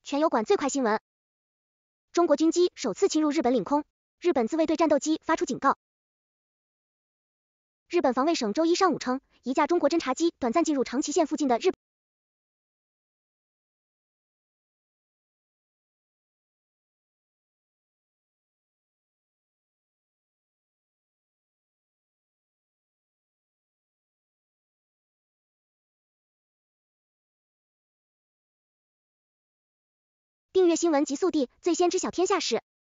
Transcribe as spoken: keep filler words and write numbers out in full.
全油管最快新闻：中国军机首次侵入日本领空，日本自卫队战斗机发出警告。日本防卫省周一上午称，一架中国侦察机短暂进入长崎县附近的日本。订阅新闻极速递，最先知晓天下事。